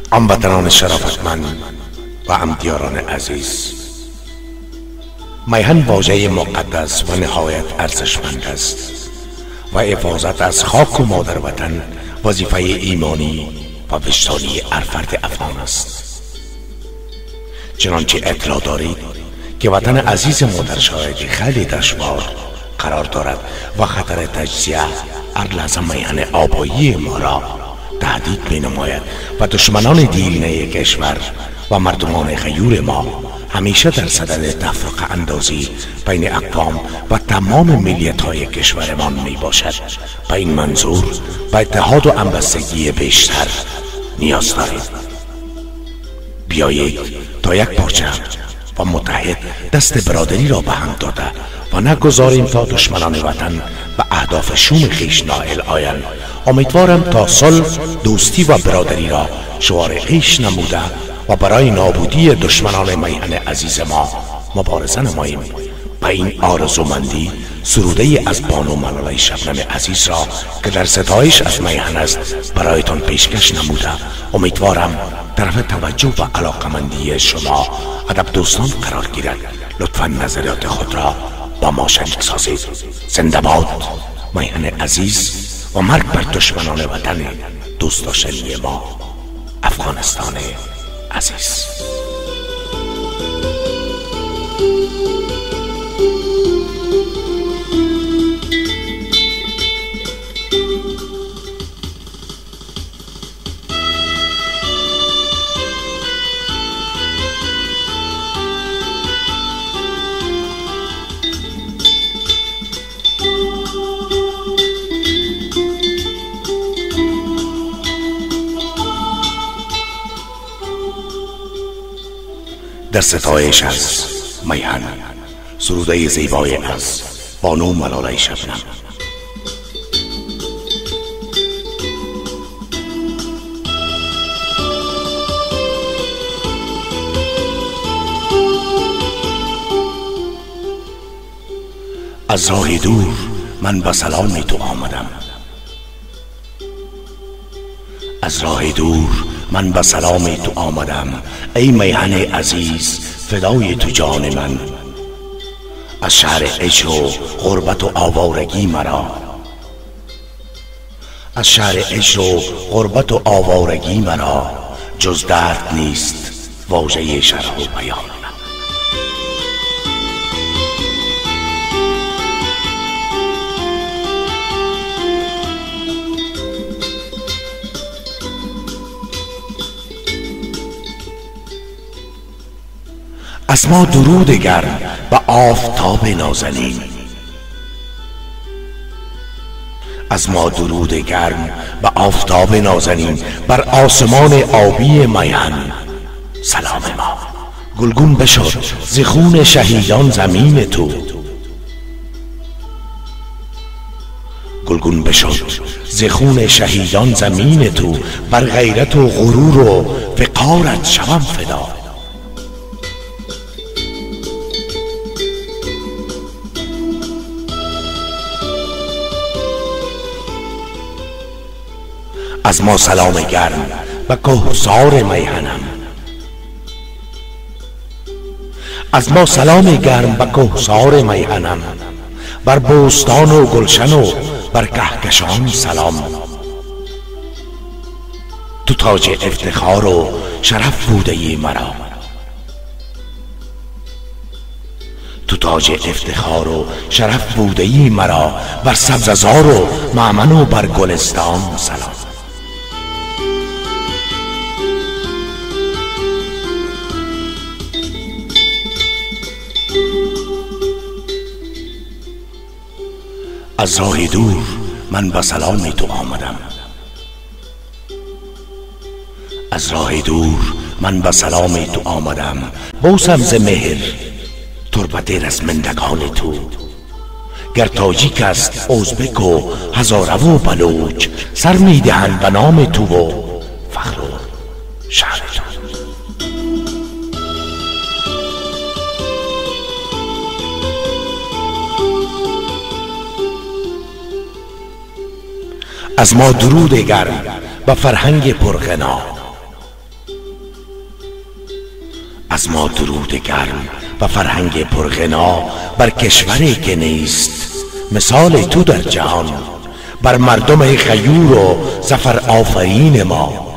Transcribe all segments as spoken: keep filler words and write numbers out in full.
هموطنان شرافتمند و همدیاران عزیز، میهن واژه مقدس و نهایت ارزشمند است و حفاظت از خاک و مادر وطن وظیفه ایمانی و وجدانی هر فرد افغان است. چنانچه اطلاع دارید که وطن عزیز ما در شرایط خیلی دشوار قرار دارد و خطر تجزیه هر لحظه میهن آبایی ما را تهدید می نماید و دشمنان دیرینه کشور و مردمان غیور ما همیشه در صدد تفرقه اندازی بین اقوام و تمام ملیت های کشورمان می باشد. به این منظور به اتحاد و همبستگی بیشتر نیاز داریم. بیایید تا یک پارچه و متحد دست برادری را به هم داده و نگذاریم تا دشمنان وطن به اهداف شوم خویش نائل آیند. امیدوارم تا صلح، دوستی و برادری را شعار خویش نموده و برای نابودی دشمنان میهن عزیز ما مبارزه نماییم. به این آرزومندی سروده ای از بانو ملالة شبنم عزیز را که در ستایش از میهن است برایتان پیشکش نموده امیدوارم طرف توجه و علاقمندی شما ادب دوستان قرار گیرد. لطفا نظریات خود را با ما شریک سازید. زنده باد میهن عزیز و مرگ بر دشمنان وطن دوست داشتنی ما افغانستان عزیز. در ستایش از میهن، سروده زیبای از بانو ملالة شبنم. از راه دور من به سلام تو آمدم، از راه دور من به سلام تو آمدم ای میهن عزیز فدای تو جان من. از شهر عشق و غربت و آوارگی مرا، از شهر عشق و غربت و آوارگی مرا جز درد نیست واژه شرح و بیان. از ما درود گرم به آفتاب نازنین، از ما درود گرم به آفتاب نازنین بر آسمان آبی میهن سلام ما. گلگون بشد ز خون شهیدان زمین تو، گلگون بشد ز خون شهیدان زمین تو بر غیرت و غرور و وقارت شوم فدا. از ما سلام گرم به کهسار میهنم، از ما سلام گرم به کهسار میهنم بر بوستان و گلشن و بر کهکشان سلام. تو تاج افتخار و شرف بوده ای مرا، تو تاج افتخار و شرف بوده ای مرا بر سبززار و معمن و بر گلستان سلام. از راه دور من به سلام تو آمدم، از راه دور من به سلام تو آمدم بوسم ز مهر تربت رزمندگان تو. گر تاجیک است ازبک و هزاره و بلوچ سر می دهند به نام تو و فخر و شأن تو. از ما درود گرم به فرهنگ پرغنا، از ما درود گرم و فرهنگ پرغنا بر کشوری که نیست مثال تو در جهان، بر مردم غیور و ظفر آفرین ما،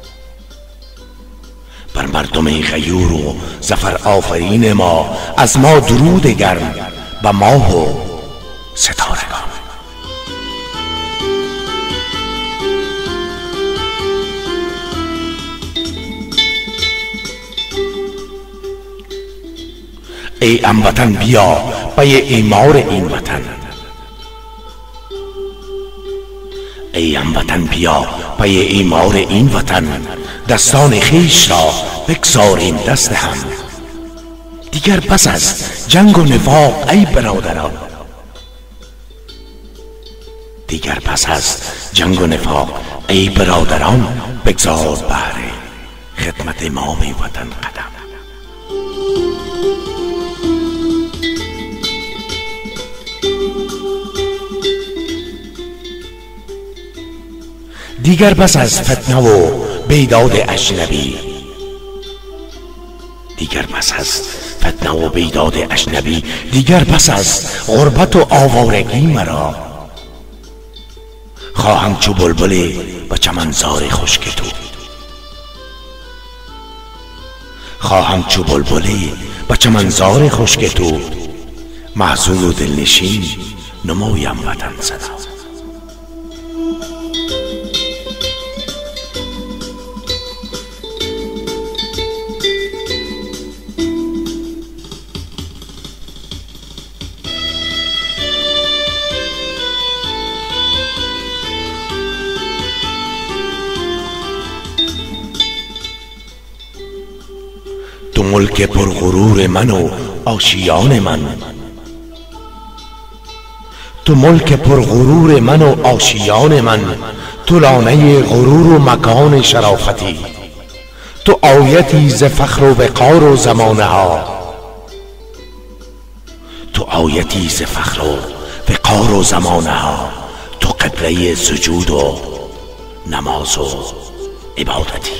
بر مردم غیور و ظفر آفرین ما، از ما درود گرم و ماه و ستارگان. ای هموطن بیا پی ایمار این وطن، ای هموطن بیا پی ایمار این وطن، دستان خویش را بگذاریم دست هم. دیگر پس از جنگ و نفاق ای برادران، دیگر پس از جنگ و نفاق ای برادران، بگذار بهر خدمت امام وطن قدم. دیگر پس از فتنه و بیداد اجنبی، دیگر پس از فتنه و بیداد اجنبی، دیگر پس از غربت و آوارگی مرا، خواهم چو بلبل و چمنزار خشک تو، خواهم چو بلبل و چمنزار خشک تو، محزون و دلنشین نمایم وطن صدا. تو ملک پرغرور من و آشیان من، تو ملک پرغرور من و آشیان من، تو لانه غرور و مکان شرافتی، تو آیتی ز فخر و وقار و زمانه ها، تو آیتی ز فخر و وقار و زمانه ها، تو قبله سجود و نماز و عبادتی.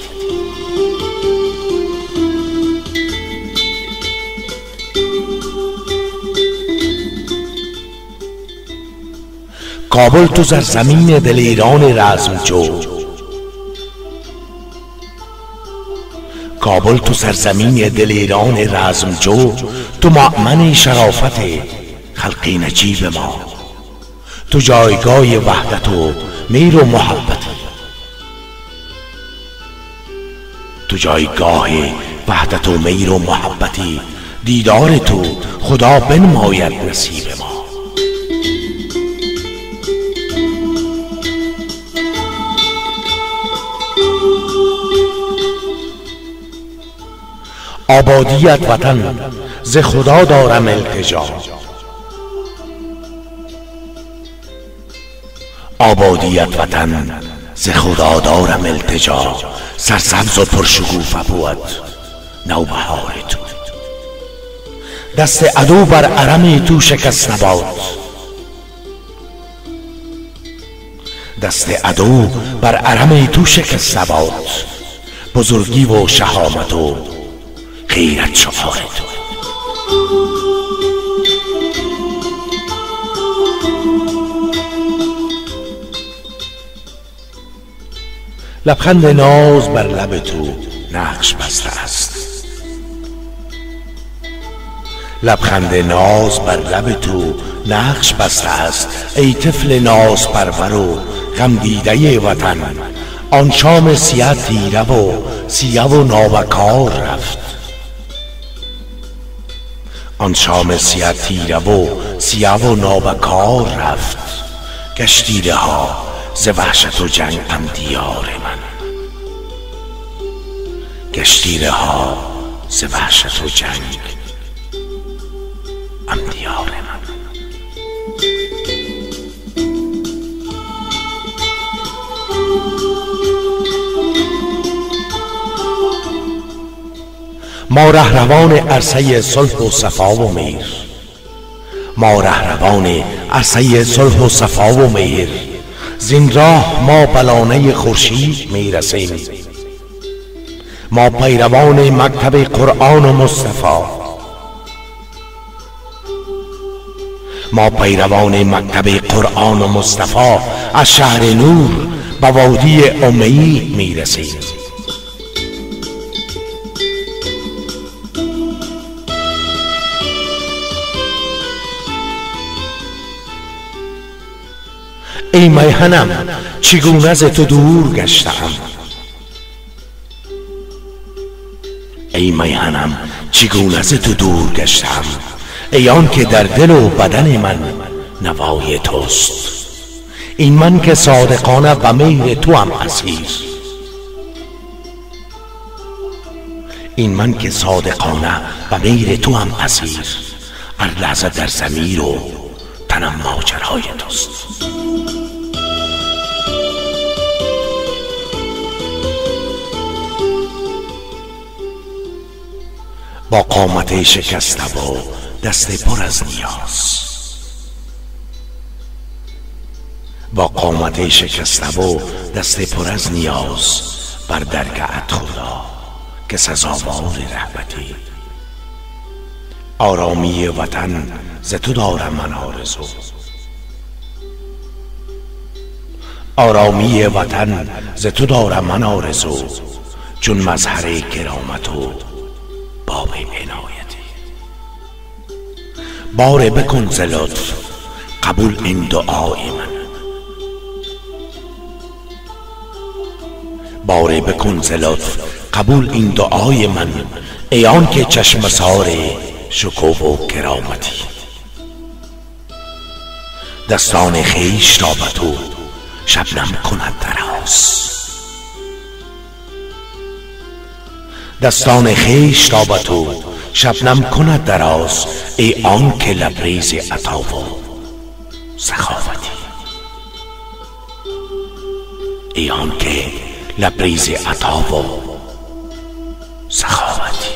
کابل تو سرزمین دل ایران رزمجو، کابل تو سرزمین دل ایران رزمجو، تو مأمن شرافت خلق نجیب ما، تو جایگاه وحدت و میر و محبتی، تو جایگاه وحدت و میر و محبتی، دیدار تو خدا بنماید نصیب ما. آبادیت وطن ز خدا دارم التجا، آبادیت وطن ز خدا دارم التجا، سرسبز و پرشکوفه بود نوبهار تو، دست عدو بر علم تو شکست نباد، دست عدو بر علم تو شکست نباد، بزرگی و شهامت و غیرت شعار تو. لبخند ناز بر لب تو نقش بسته است، لبخند ناز بر لب تو نقش بسته است، ای طفل ناز پرور و غم دیده وطن، آن شام سیه تیره و سیه و نابکار رفت، آن شام سیه تیره و سیه و نابکار رفت، گشتی رها ز وحشت و جنگ ام دیار من، گشتی رها ز وحشت و جنگ ام دیار من. ما رهروان عرصه صلح و صفا و میر، ما رهروان عرصه صلح و صفا و میر، زین راه ما بلانه خورشید میرسیم، ما پیروان مکتب قرآن و مصطفی، ما پیروان مکتب قرآن و مصطفی از شهر نور به وادی امید میرسیم. ای میهنم چگونه ز تو دور گشتم، ای میهنم چگونه ز تو دور گشتم، ای آن که در دل و بدن من نوای توست. این من که صادقانه به میل تو هم اسیر، این من که صادقانه به میل تو هم اسیر، هر لحظه در ضمیر و تنم ماجرای توست. با قامت شکسته و دست پر از نیاز، با قامت شکسته و دست پر از نیاز بر درگاهت خدا که سزاوار رحمتی. آرامی وطن ز تو دارم من آرزو، آرامی وطن ز تو دارم من آرزو، چون مظهر کرامت و باب عنایتی. باره بکن ز لطف قبول این دعای من، باره بکن ز لطف قبول این دعای من، ای آن که چشم سار شکوه و کرامتی. دستان خویش را به تو شبنم کند دراز، دستان خویش را به تو شبنم کند دراز، ای آن که لبریز عطا و سخاوتی، ای آن که لبریز عطا و سخاوتی.